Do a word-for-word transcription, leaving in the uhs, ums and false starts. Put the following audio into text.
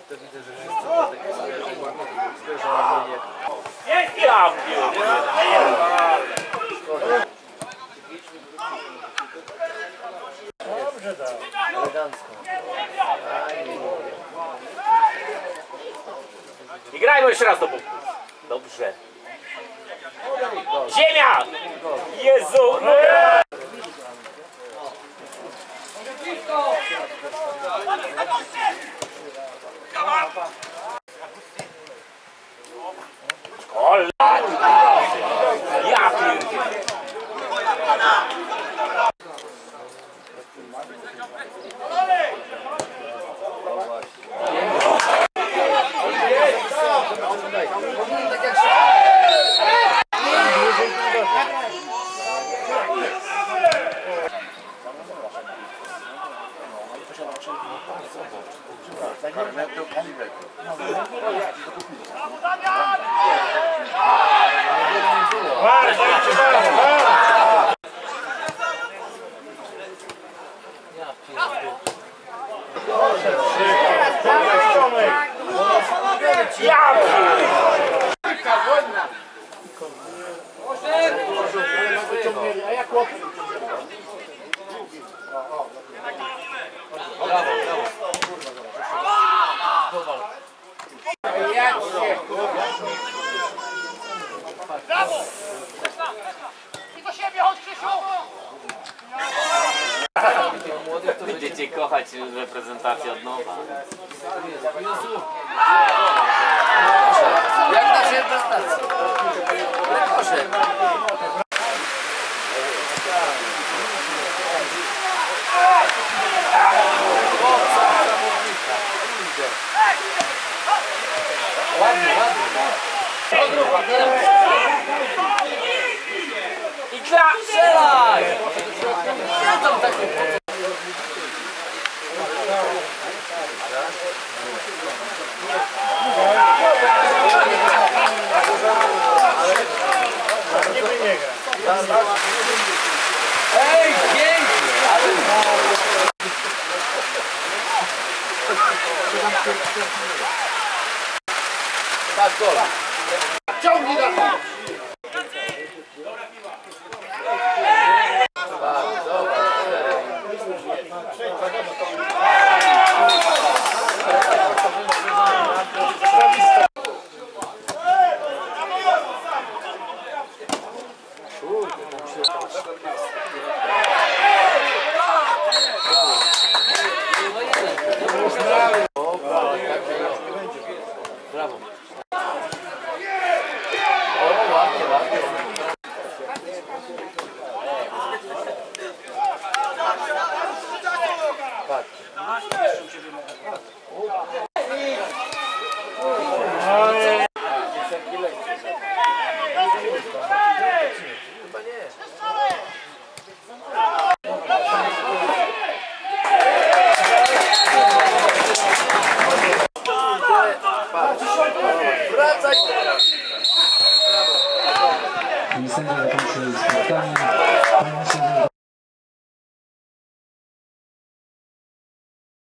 To widzę, że wszyscy to takie spojrzenie, spojrzenie. Ja pierdolę. Dobrze dał. Elegancko. I grajmy jeszcze raz do boku. Dobrze. Ziemia! Jezu! No ja! Ola! Ja pierdolę. Ja A jak chłopcy? Brawo, brawo. Jak się? Brawo! I do siebie, chodź Krzysiu! Będziecie kochać reprezentację od nowa. Jak na reprezentacji? Proszę. Ładnie, ładnie. I gra! Strzelaj! Ja tam takie... Niby nie gra. Ej, pięknie! Tak, gol. Ciągnij na... Brawo. O, ładnie, ładnie. Patrz. Chyba nie. Wracaj teraz! I sędzia zakończył spotkanie.